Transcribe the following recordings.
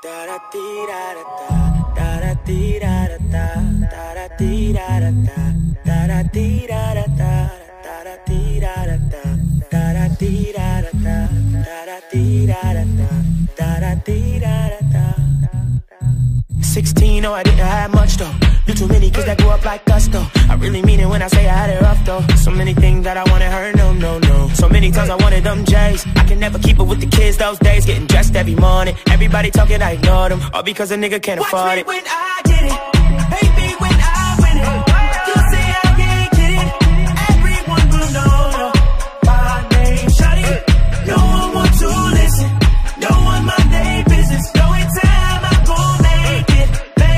Da da dee da da da da dee da da da da dee da da da dee da da da dee da da dee da da dee da da dee da. 16, no, I didn't have much though. Knew too many kids that grew up like us though. I really mean it when I say I had it rough though. So many things that I wanted her, no. So many times I wanted them J's. I can never keep up with the kids those days. Getting dressed every morning. Everybody talking, I ignored them. All because a nigga can't afford it. Watch me when I get it. Hate me when I win it. You say I ain't kidding. Everyone will know my name. Shawty, no one wants to listen. No one my name business. No time I gon' make it.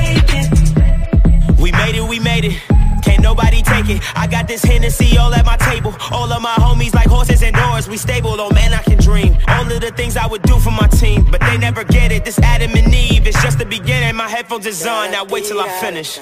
We made it. Can't nobody take it. I got this Hennessy all at my table. All of my homies like horses and doors. We stable, oh man, I can dream. All of the things I would do for my team, but they never get it. This Adam and Eve, it's just the beginning. My headphones is on, now wait till I finish.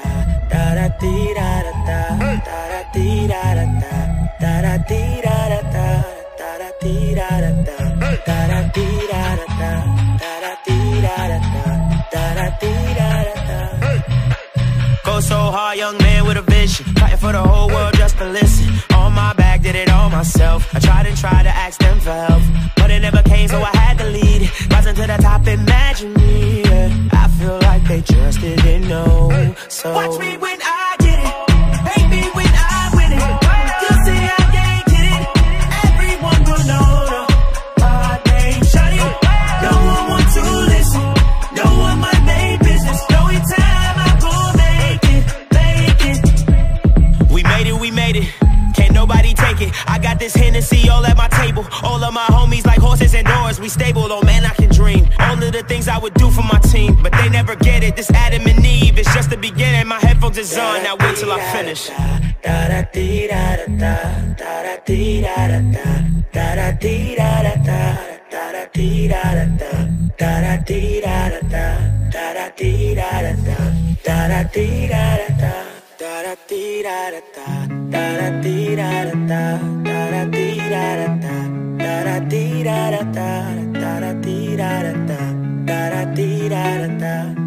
Go so hard, young man with a vision. Fighting for the whole world just to listen. On my back, did it all myself. I tried to ask them for help, but it never came, so I had to lead it. Rising to the top, imagine me, yeah. I feel like they just didn't know. So watch me when I get it. Hate me when I win it. You say I ain't kidding. Everyone will know my name. Shawty, no one wants to listen. No one my main business. No time I gon' make it. We made it. Can't nobody take it. I got this Hennessy all at my table. All of my homies like horses and doors. We stable, oh man, I can dream. All of the things I would do for my team, but they never get it. This Adam and Eve, it's just the beginning. My headphones is on, now wait till I finish. Da da